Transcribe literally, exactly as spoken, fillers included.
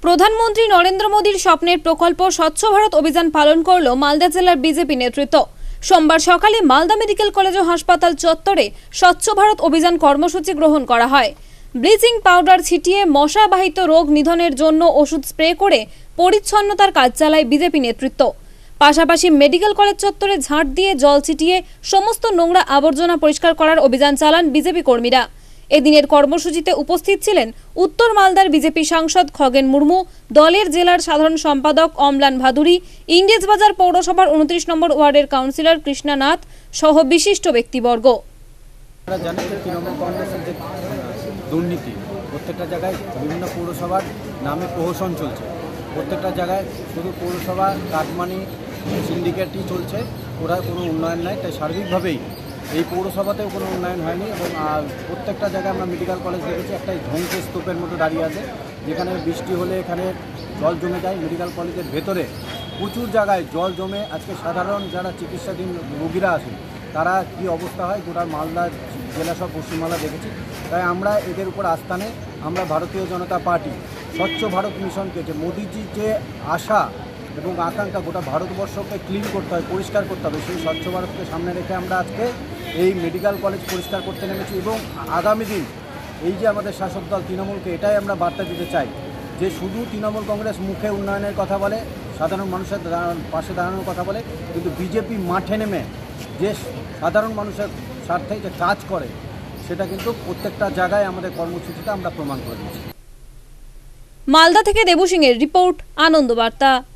প্রধানমন্ত্রী নরেন্দ্র মোদীর স্বপ্নের প্রকল্প স্বচ্ছ ভারত অভিযান পালন করল মালদা জেলার বিজেপি নেতৃত্ব। সোমবার সকালে মালদা মেডিকেল কলেজ ও হাসপাতাল চত্বরে স্বচ্ছ ভারত অভিযান কর্মসূচি গ্রহণ করা হয়। ব্লিচিং পাউডার ছিটিয়ে মশাবাহিত রোগ নিধনের জন্য ওষুধ স্প্রে করে পরিচ্ছন্নতার কাজ চালায় বিজেপি নেতৃত্ব। পাশাপাশি মেডিকেল কলেজ চত্বরে ঝাঁট দিয়ে জল ছিটিয়ে সমস্ত নোংরা আবর্জনা পরিষ্কার করার অভিযান চালান বিজেপি কর্মীরা। এদিনের কর্মসূচিতে উপস্থিত ছিলেন উত্তর মালদার বিজেপি সাংসদ খগেন মুর্মু, দলের জেলার সাধারণ সম্পাদক অমলান ভাদুরী, ইংরেজবাজার পৌরসভার উনত্রিশ নম্বর ওয়ার্ডের কাউন্সিলর কৃষ্ণা নাথ সহ বিশিষ্ট ব্যক্তিবর্গ। আপনারা জানেন যে তৃণমূল কংগ্রেসের যে দুর্নীতি প্রত্যেকটা জায়গায় বিভিন্ন পৌরসভার নামে প্রহসন চলছে। প্রত্যেকটা জায়গায় শুধু পৌরসভা কাটমানি সিন্ডিকেটই চলছে, ওরা কোনো উন্নয়ন নাই। তাই সার্বিকভাবেই এই পৌরসভাতেও কোনো উন্নয়ন হয়নি এবং প্রত্যেকটা জায়গায় আমরা মেডিকেল কলেজ দেখেছি একটা ধ্বংসের স্তূপের মতো দাঁড়িয়ে আছে, যেখানে বৃষ্টি হলে এখানে জল জমে যায়। মেডিকেল কলেজের ভেতরে প্রচুর জায়গায় জল জমে আজকে সাধারণ যারা চিকিৎসাধীন রোগীরা আসেন তারা কি অবস্থা হয় গোটা মালদা জেলা সব পশ্চিমবাংলা দেখেছি। তাই আমরা এদের উপর আস্থা নেই। আমরা ভারতীয় জনতা পার্টি স্বচ্ছ ভারত মিশনকে, যে মোদিজির যে আশা এবং আকাঙ্ক্ষা গোটা ভারতবর্ষকে ক্লিন করতে হয়, পরিষ্কার করতে হবে, সেই স্বচ্ছ ভারতকে সামনে রেখে আমরা আজকে এই মেডিকেল কলেজ পরিষ্কার করতে নেমেছি। এবং আগামী দিন এই যে আমাদের শাসক দল তৃণমূলকে এটাই আমরা বার্তা দিতে চাই যে শুধু তৃণমূল কংগ্রেস মুখে উন্নয়নের কথা বলে, সাধারণ মানুষের পাশে দাঁড়ানোর কথা বলে, কিন্তু বিজেপি মাঠে নেমে যে সাধারণ মানুষের স্বার্থে যে কাজ করে সেটা কিন্তু প্রত্যেকটা জায়গায় আমাদের কর্মসূচিতে আমরা প্রমাণ করে দিচ্ছি। মালদা থেকে দেবু সিং এর রিপোর্ট, আনন্দ বার্তা।